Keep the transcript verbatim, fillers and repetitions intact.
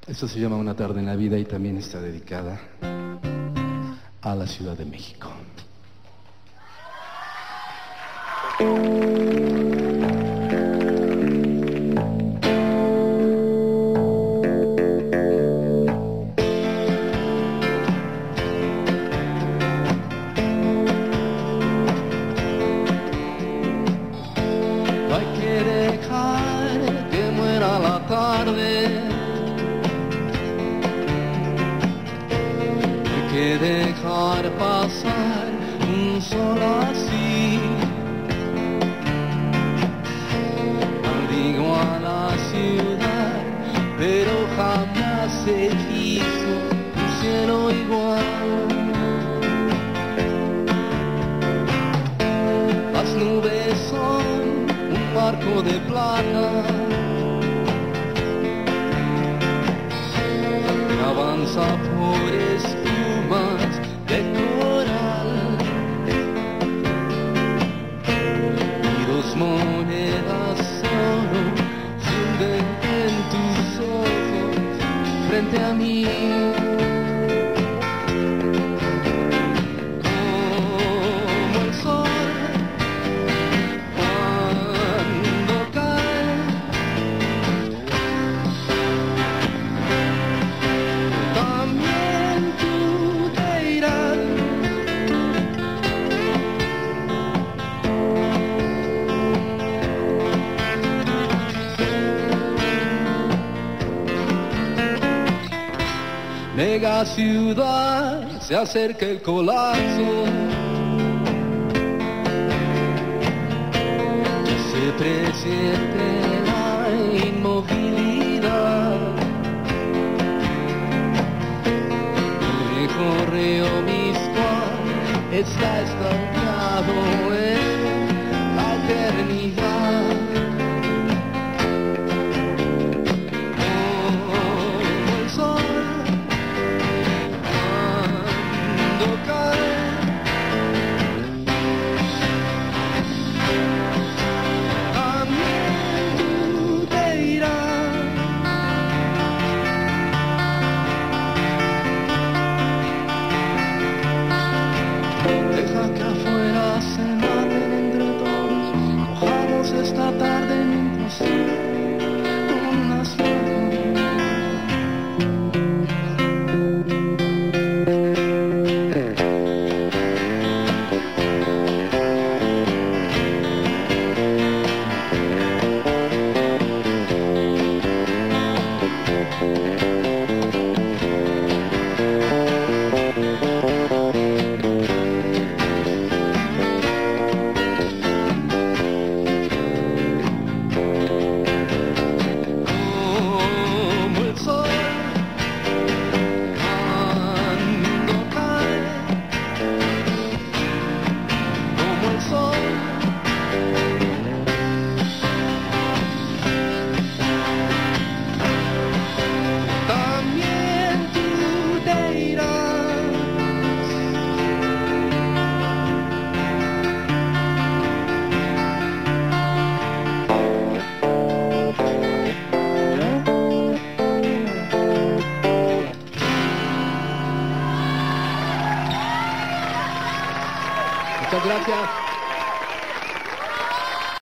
Esto se llama Una tarde en la vida y también está dedicada a la Ciudad de México. No hay que dejar que muera la tarde, no hay que dejar pasar un sol así. Maldigo a la ciudad, pero jamás se hizo un cielo igual. Las nubes son un barco de plata que avanza por espumas de coral, y dos monedas solo funden en tus ojos frente a mí. Mega ciudad, se acerca el colapso, se presiente la inmovilidad. El correo visual está estancado en la eternidad. Deja que afuera se maten entre todos, cojamos esta tarde en un paseo con unas Muchas gracias.